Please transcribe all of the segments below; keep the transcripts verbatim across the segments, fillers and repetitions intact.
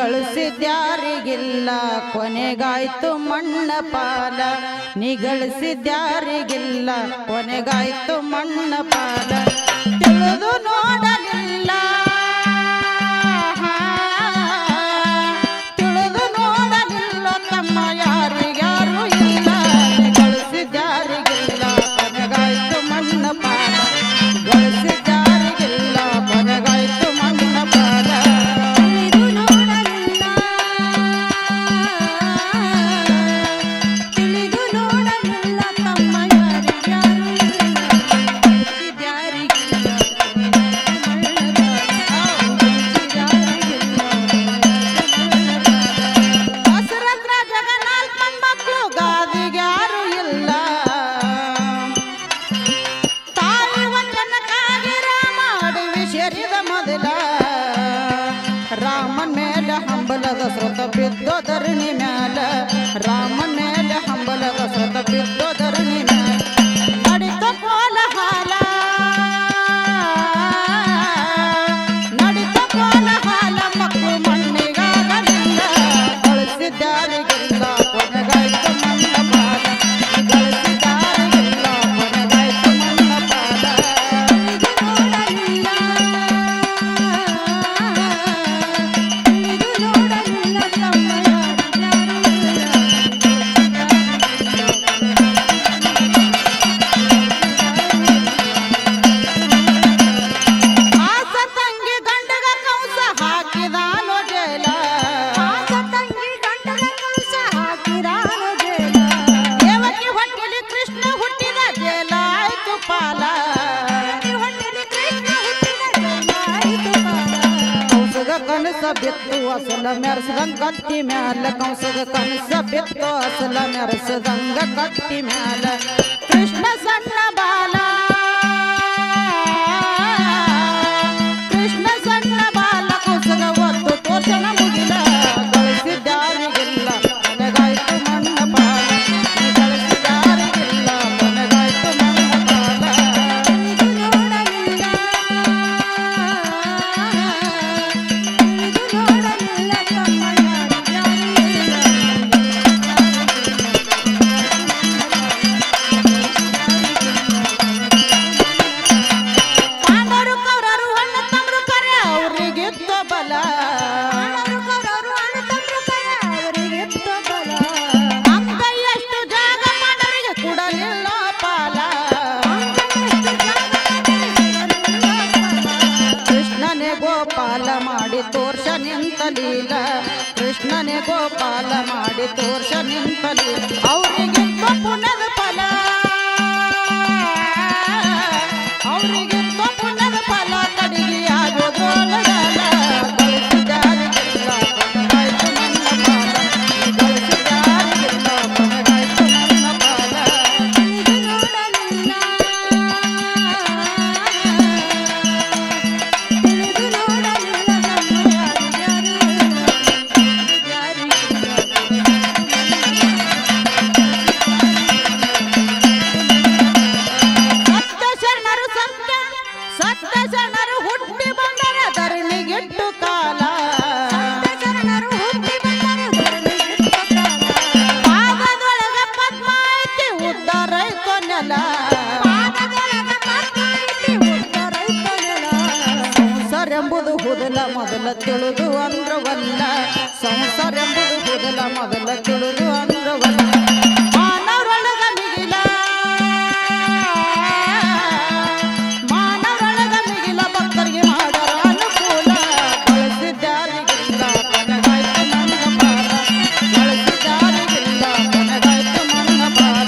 ಗಳಿಸಿದ್ಯಾರಿಗಿಲ್ಲ ಕೊನೆಗಾಯ್ತು ಮಣ್ಣ ಪಾಲ ನೀ ಗಳಿಸಿದ್ಯಾರಿಗಿಲ್ಲ ಕೊನೆಗಾಯ್ತು ಮಣ್ಣ ಪಾಲ ತಿಳಿದು ನೋಡಲಿಲ್ಲ ತಿಳಿದು ನೋಡಲಿಲ್ಲ ತಮ್ಮ ಯಾರಿಗ್ಯಾರು ಇಲ್ಲ ನೀ ಗಳಿಸಿದ್ಯಾರಿಗಿಲ್ಲ ಕೊನೆಗಾಯ್ತು ಮಣ್ಣ ಪಾಲ ಗಳಿಸಿದ್ಯಾರಿಗಿಲ್ಲ ಕೊನೆಗಾಯ್ತು ಮಣ್ಣ ಪಾಲ ಹಂಬಲದ ಸ್ರೋತ ಬಿದ್ದೋ ಧರಣಿ ಮ್ಯಾಲ ರಾಮನ ಮೇಲೆ ಹಂಬಲದ ಸ್ರೋತ ಬಿದ್ದೋ ಧರಣಿ ಮ್ಯಾಲ ನಡಿತ ಕೋಲಹಾಲ ನಡಿತ ಕೋಲಹಾಲ ಮಕ್ಕಳು ಮಣ್ಣಿಗಾಗಲಿಲ್ಲ ಗಳಿಸಿದ್ಯಾರಿಗಿಲ್ಲ ಕೊನೆಗಾಯ್ತು ಮಣ್ಣ ಪಾಲ ಗಳಿಸಿದ್ಯಾರಿಗಿಲ್ಲ ಕೊನೆಗಾಯ್ತು ಮಣ್ಣ ಪಾಲ ಕನಸ ಬಿತ್ತು ಅಸಲ ಮೆರೆಸದಂಗ ಕತ್ತಿ ಮ್ಯಾಲ ಕಂಸದ ಕನಸ ಬಿತ್ತು ಅಸಲ ಮೆರೆಸದಂಗ ಕತ್ತಿ ಮ್ಯಾಲ ಕೃಷ್ಣ ಸಣ್ಣ ಬಾಲ ಕೃಷ್ಣ ಸಣ್ಣ ಬಾಲ ಕಂಸದ ಒತ್ತು ತೋರ್ಸನ ಮುಗಿಲ ಗಳಿಸಿದ್ಯಾರಿಗಿಲ್ಲ ಕೊನೆಗಾಯ್ತು ಮಣ್ಣ ಪಾಲ ಗಳಿಸಿದ್ಯಾರಿಗಿಲ್ಲ ಕೊನೆಗಾಯ್ತು ಮಣ್ಣ ಪಾಲ ಗೋಪಾಲ ಮಾಡಿ ತೋರ್ಷ ನಿಂತಲೀಲ ಕೃಷ್ಣನೇ ಗೋಪಾಲ ಮಾಡಿ ತೋರ್ಷ ನಿಂತಲೀಲ ಅವರಿಗೆ ಪುನದ ಫಲ ಅವರಿಗೆ ಪುನದ ಫಲ ಕಡಿಗೆ ಆಗೋದ್ರೊಳಗಲ್ಲ ಗಳಿಸಿದ್ಯಾರಿಗಿಲ್ಲ ಕೊನೆಗಾಯ್ತು ನನ್ನ ಪಾಲ ಗಳಿಸಿದ್ಯಾರಿಗಿಲ್ಲ ಕೊನೆಗಾಯ್ತು ನನ್ನ ಪಾಲ ಎಂಬುದು ಹುದಲ ಮೊದಲ ತಿಳಿದು ಅಂದ್ರವಲ್ಲ ಸಂಸಾರ ಎಂಬುದು ಹುದಲ ಮೊದಲ ತಿಳಿದು ಅಂದ್ರವಲ್ಲ ಮಾನವರೊಳಗ ಮಿಗಿಲ ಮಾನವರೊಳಗ ಮಿಗಿಲ ಭಕ್ತರಿಗೆ ಮಾಡರ ಅನುಕೂಲ ಗಳಿಸಿದ್ಯಾರಿಗಿಲ್ಲ ಕೊನೆಗಾಯ್ತು ನನ್ನ ಪಾಲ ಗಳಿಸಿದ್ಯಾರಿಗಿಲ್ಲ ಕೊನೆಗಾಯ್ತು ನನ್ನ ಪಾಲ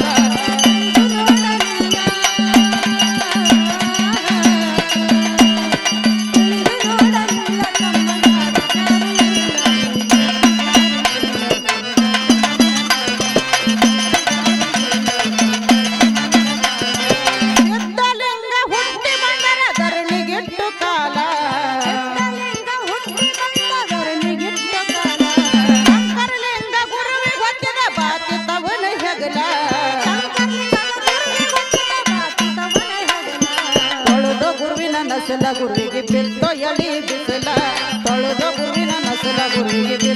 ನಸಲ ಗುರುವಿಗೆ ಬಿತ್ತೋ ಎಳಿ ಬಿಸಲ ತೊಳೆದ ಗುರುವಿನ ನಸಲ ಗುರುವಿಗೆ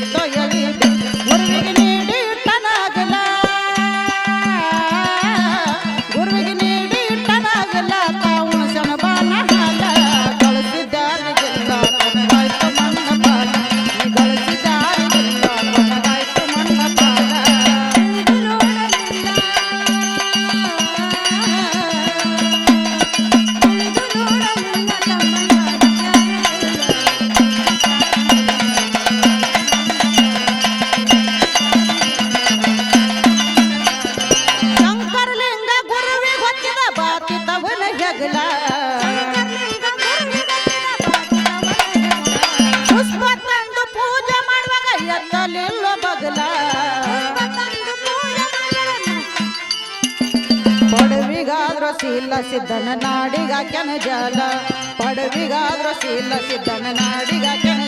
ಬಗಿಲ ಪುಷ್ಪ ತಂದು ಪೂಜೆ ಮಾಡುವಾಗ ಎತ್ತಲಿಲ್ಲ ಬಗಲ ಪಡವಿಗಾದ್ರ ಶೀಲ ಸಿದ್ಧನ ನಾಡಿಗಾಕ್ಯನ ಜಲ ಪಡವಿಗಾದ್ರ ಶೀಲ ಸಿದ್ಧನ ನಾಡಿಗಾಕ್ಯನ